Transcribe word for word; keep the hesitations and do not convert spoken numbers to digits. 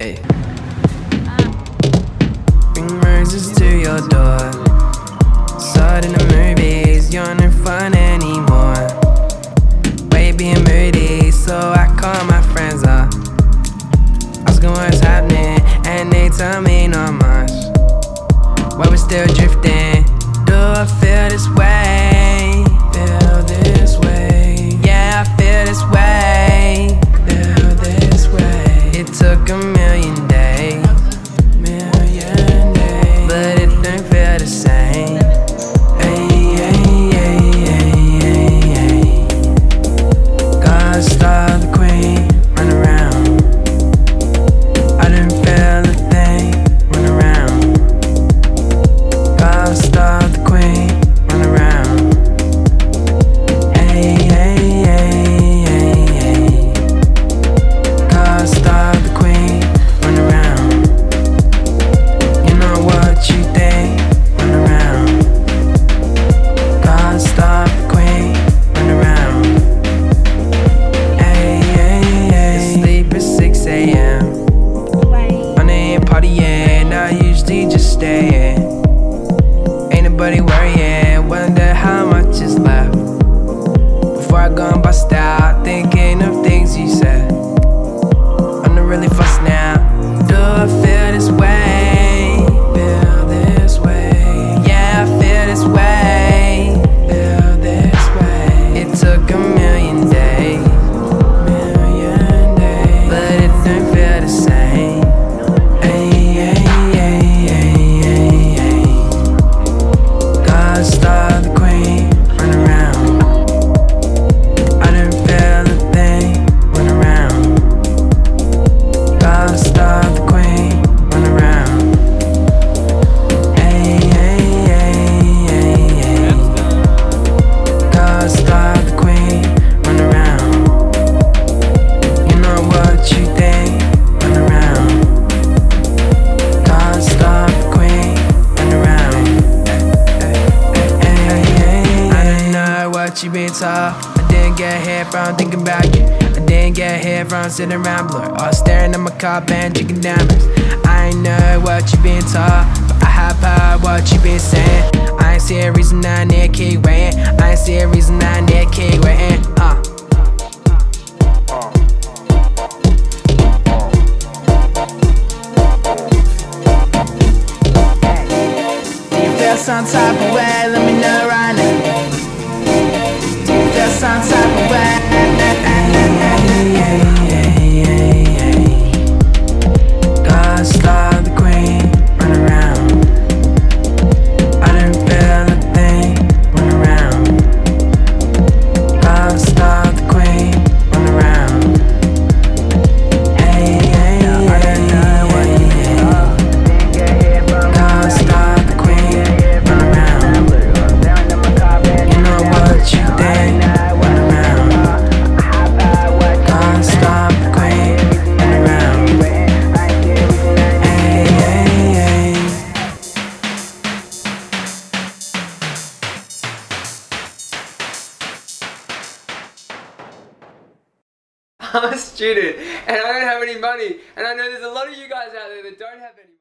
Hey. Bring roses to your door. Saw it in the movies, you're not fun anymore. Way being moody, so I call my friends up. Asking what's happening, and they tell me not much. While we're still drifting, do I feel this way? Feel this way. Yeah, I feel this way. Feel this way. It took a million days, million days, but it didn't feel the same. Hey, hey, hey, hey, hey, hey. God star the queen, run around. I didn't feel a thing, run around. God star the queen, run around. Hey, hey, hey, hey, hey. God star the queen, run around. You know what you think, run around. God star the queen, run around. Hey, hey, hey. Sleep at six A M Money ain't partying, I usually just stay in. Ain't nobody worrying, wonder how much is left. Before I go and bust out, thinking of things you said. I'm not really fussing now. Do I feel this way? Feel this way. Yeah, I feel this way. Feel this way. It took a million days, million days, but it didn't feel the same. Hey, hey, hey, hey, hey, hey. God star the queen, run around. I didn't feel a thing, run around. God star the queen, run around. Hey, hey, hey, hey, hey. God star the queen, run around. You know what you think, run around. God star the queen, run around. Hey, hey, hey, I didn't know what you been taught. I didn't get here from thinking about you. I didn't get here from sitting around blur or staring at my car and drinking diamonds. I ain't know what you been taught, but I have heard what you been saying. I ain't see a reason I need to keep waiting. I ain't see a reason I need to keep waiting. Uh. Do you feel some type of way? Let me know right now. Do you feel some type of way? God star the queen, run around. I didn't feel a thing, run around. God star the queen, run around. Hey, hey, hey, hey, hey. God star the queen, run around. You know what you think, run around. God star the queen, run around. Hey, hey, hey. I'm a student and I don't have any money, and I know there's a lot of you guys out there that don't have any